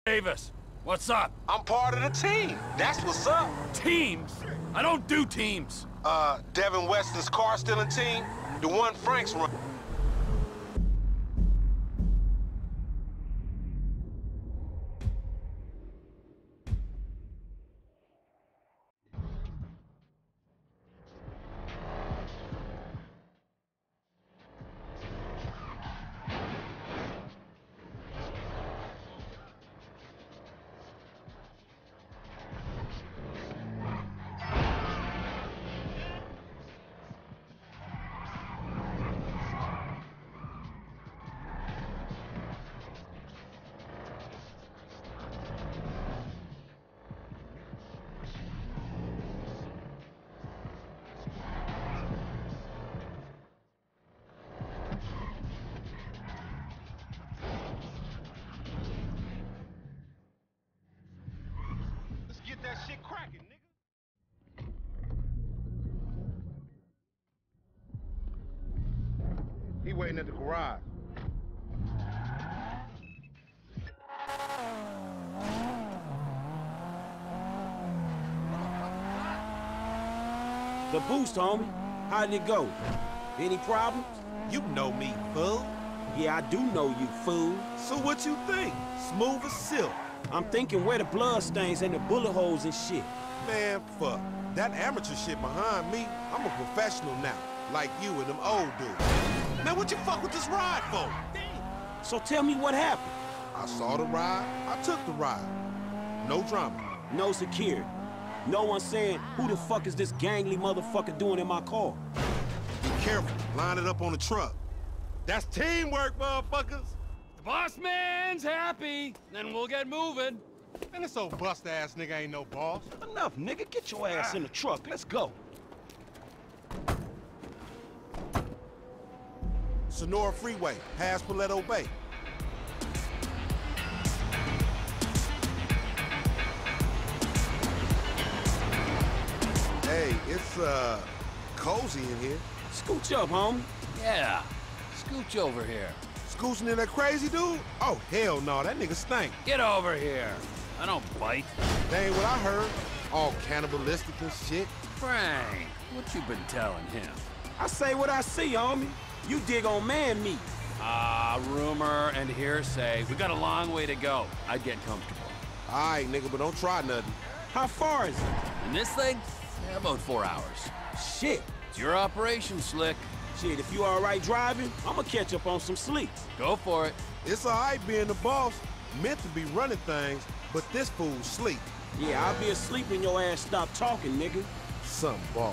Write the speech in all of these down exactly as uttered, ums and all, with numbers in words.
Davis, what's up? I'm part of the team. That's what's up. Teams? I don't do teams. Uh, Devin Weston's car stealing team? The one Frank's run. Get that shit cracking, nigga. He waiting at the garage. The boost, homie. How did it go? Any problems? You know me, fool. Yeah, I do know you, fool. So what you think? Smooth as silk. I'm thinking where the blood stains and the bullet holes and shit. Man, fuck. That amateur shit behind me, I'm a professional now. Like you and them old dudes. Man, what you fuck with this ride for? Damn. So tell me what happened. I saw the ride, I took the ride. No drama. No security. No one saying, who the fuck is this gangly motherfucker doing in my car? Be careful, line it up on the truck. That's teamwork, motherfuckers. The boss man's happy, then we'll get moving. Man, this old bust-ass nigga ain't no boss. Enough, nigga. Get your ass in the truck. Let's go. Sonora Freeway, past Paleto Bay. Hey, it's, uh, cozy in here. Scooch up, homie. Yeah, scooch over here. Scooching in that crazy dude? Oh, hell no, that nigga stink. Get over here. I don't bite. That ain't what I heard. All cannibalistic and shit. Frank, what you been telling him? I say what I see, homie. You dig on man meat. Ah, rumor and hearsay. We got a long way to go. I'd get comfortable. All right, nigga, but don't try nothing. How far is it? And this thing? Yeah, about four hours. Shit. It's your operation, Slick. Shit, if you all right driving, I'ma catch up on some sleep. Go for it. It's all right being the boss. Meant to be running things, but this fool's sleep. Yeah, I'll be asleep and your ass stop talking, nigga. Some boss.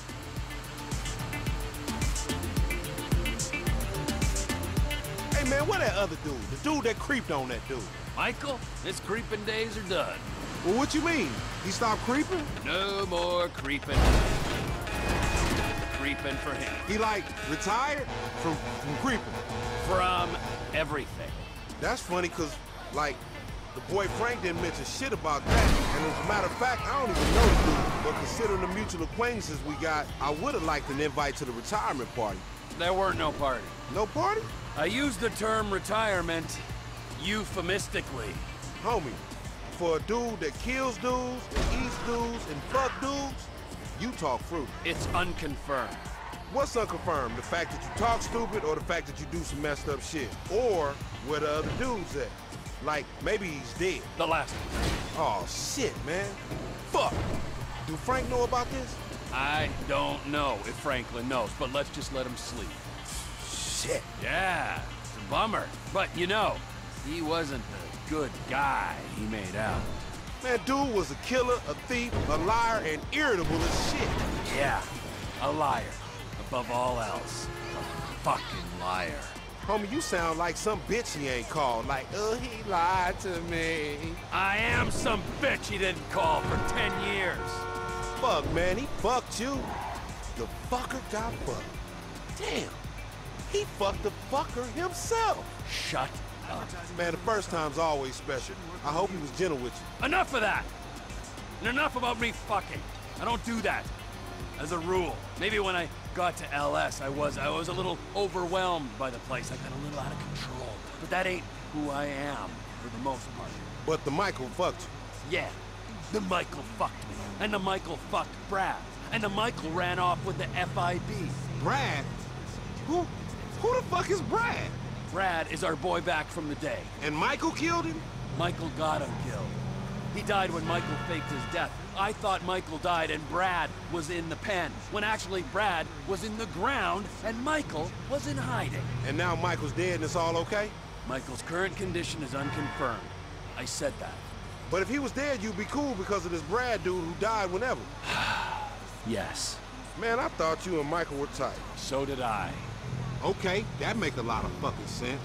Hey, man, where that other dude? The dude that creeped on that dude. Michael, his creeping days are done. Well, what you mean? He stopped creeping? No more creeping. Creeping for him. He, like, retired from, from creeping? From everything. That's funny, because, like, the boy Frank didn't mention shit about that. And as a matter of fact, I don't even know the dude. But considering the mutual acquaintances we got, I would have liked an invite to the retirement party. There weren't no party. No party? I used the term retirement euphemistically. Homie, for a dude that kills dudes, and eats dudes, and fuck dudes, you talk fruity. It's unconfirmed. What's unconfirmed? The fact that you talk stupid or the fact that you do some messed up shit? Or where the other dude's at? Like, maybe he's dead. The last one. Oh, shit, man. Fuck. Do Frank know about this? I don't know if Franklin knows, but let's just let him sleep. Shit. Yeah, it's a bummer. But, you know, he wasn't the good guy he made out. Man, dude was a killer, a thief, a liar, and irritable as shit. Yeah, a liar. Above all else, a fucking liar. Homie, you sound like some bitch he ain't called. Like, oh, he lied to me. I am some bitch he didn't call for ten years. Fuck, man, he fucked you. The fucker got fucked. Damn, he fucked the fucker himself. Shut up. Man, the first time's always special. I hope he was gentle with you. Enough of that. And enough about me fucking. I don't do that. As a rule. Maybe when I got to L S, I was I was a little overwhelmed by the place. I got a little out of control. But that ain't who I am, for the most part. But the Michael fucked you. Yeah, the Michael fucked me, and the Michael fucked Brad, and the Michael ran off with the F I B. Brad? Who, who the fuck is Brad? Brad is our boy back from the day. And Michael killed him? Michael got him killed. He died when Michael faked his death. I thought Michael died and Brad was in the pen, when actually Brad was in the ground and Michael was in hiding. And now Michael's dead and it's all okay? Michael's current condition is unconfirmed. I said that. But if he was dead, you'd be cool because of this Brad dude who died whenever. Yes. Man, I thought you and Michael were tight. So did I. Okay, that makes a lot of fucking sense.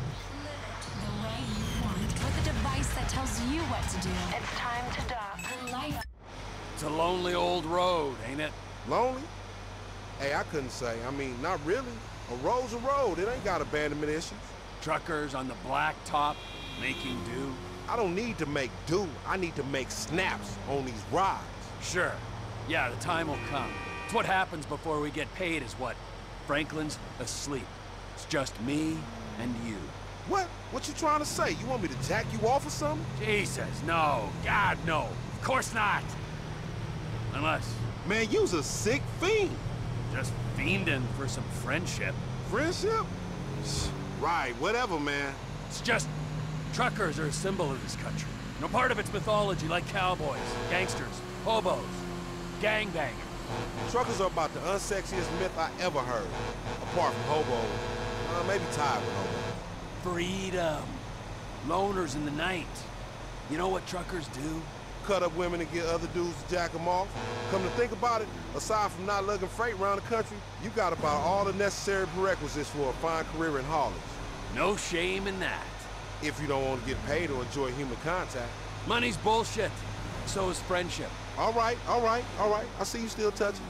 The way you want, with a device that tells you what to do. It's time to dock. Life. It's a lonely old road, ain't it? Lonely? Hey, I couldn't say. I mean, not really. A road's a road. It ain't got abandonment issues. Truckers on the black top making do. I don't need to make do. I need to make snaps on these rides. Sure. Yeah, the time will come. It's what happens before we get paid is what? Franklin's asleep. It's just me and you. What? What you trying to say? You want me to jack you off or something? Jesus, no. God, no. Of course not. Unless... Man, you's a sick fiend. just fiending for some friendship. Friendship? Right, whatever, man. It's just... truckers are a symbol of this country. No part of its mythology, like cowboys, gangsters, hobos, gangbangers. Truckers are about the unsexiest myth I ever heard. Apart from hobos. Uh, maybe tied with hobos. Freedom. Loners in the night. You know what truckers do? Cut up women and get other dudes to jack them off. Come to think about it, aside from not lugging freight around the country, you got about all the necessary prerequisites for a fine career in haulage. No shame in that. If you don't want to get paid or enjoy human contact. Money's bullshit. So is friendship. All right, all right, all right. I see you still touching.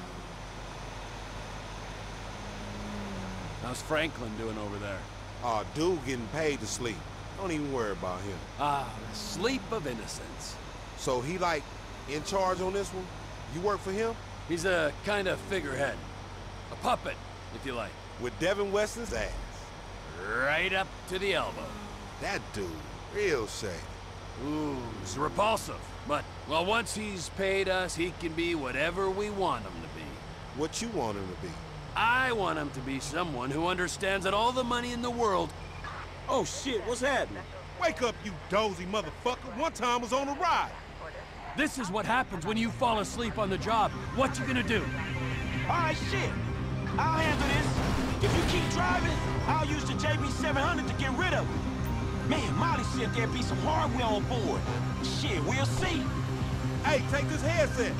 How's Franklin doing over there? Aw, uh, dude getting paid to sleep. Don't even worry about him. Ah, the sleep of innocence. So he, like, in charge on this one? You work for him? He's a kind of figurehead. A puppet, if you like. With Devin Weston's ass. Right up to the elbow. That dude, real shady. Ooh, he's repulsive. But, well, once he's paid us, he can be whatever we want him to be. What you want him to be? I want him to be someone who understands that all the money in the world... Oh, shit, what's happening? Wake up, you dozy motherfucker. One time was on a ride. This is what happens when you fall asleep on the job. What you gonna do? All right, shit. I'll handle this. If you keep driving, I'll use the J B seven hundred to get rid of it. Man, Molly said there'd be some hardware on board. Shit, we'll see. Hey, take this headset.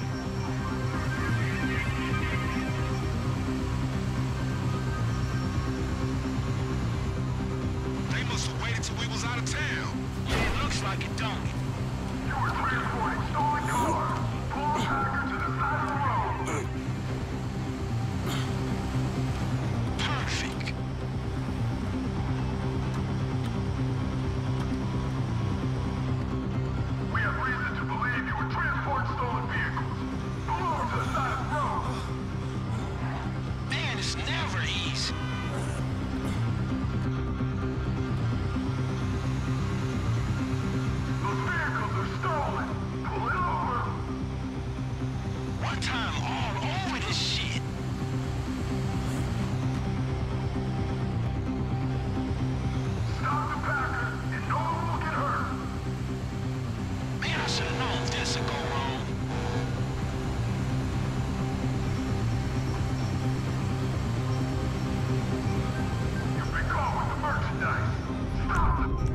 They must have waited till we was out of town. Yeah, it looks like it, don't it? You were transporting stolen cars. Pull the packer to the side of the road. Perfect. We have reason to believe you were transporting stolen vehicles. Pull over to the side of the road. Man, it's never easy. Those vehicles are stolen. Pull it over. One time all over this shit. Stop the packer, and no one will get hurt. Man, I should have known this would go wrong. You've been caught with the merchandise. Stop it.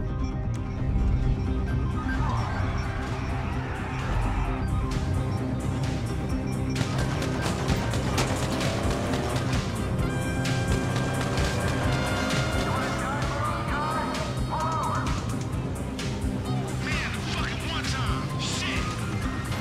Man, fucking one time. Shit.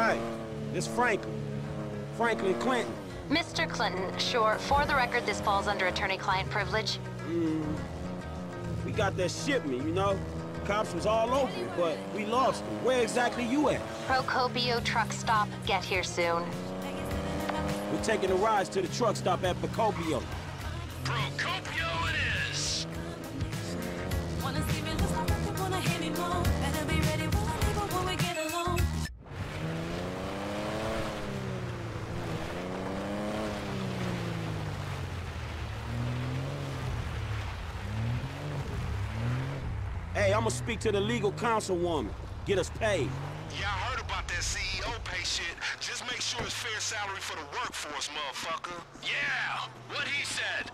Hey, this Franklin. Franklin Clinton. Mister Clinton, sure. For the record, this falls under attorney-client privilege. Mm, we got that shipment, you know? Cops was all over it, but we lost them. Where exactly you at? Procopio truck stop. Get here soon. We're taking a ride to the truck stop at Procopio. Procopio it is! Wanna see me lose my breath, wanna hear me moan. Better be ready when I leave or when we get alone. Hey, I'm gonna speak to the legal councilwoman. Get us paid. Yeah, I heard about that C E O pay shit. Just make sure it's fair salary for the workforce, motherfucker. Yeah, what he said.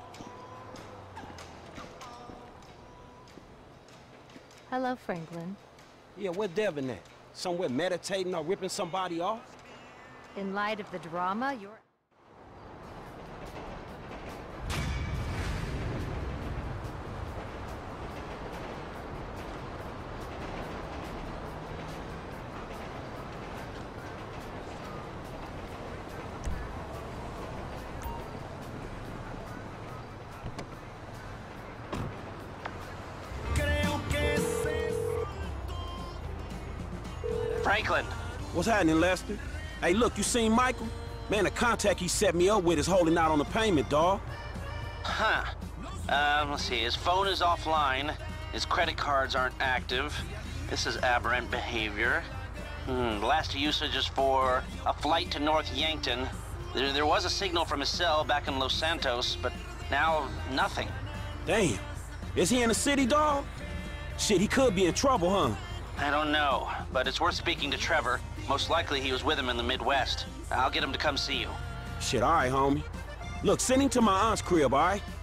Hello, Franklin. Yeah, where Devin at? Somewhere meditating or ripping somebody off? In light of the drama, you're... Franklin. What's happening, Lester? Hey, look, you seen Michael? Man, the contact he set me up with is holding out on the payment, dawg. Huh. Um, let's see. His phone is offline. His credit cards aren't active. This is aberrant behavior. Hmm. Last usage is for a flight to North Yankton. There, there was a signal from his cell back in Los Santos, but now nothing. Damn. Is he in the city, dawg? Shit, he could be in trouble, huh? I don't know, but it's worth speaking to Trevor. Most likely he was with him in the Midwest. I'll get him to come see you. Shit, all right, homie. Look, send him to my aunt's crib, all right?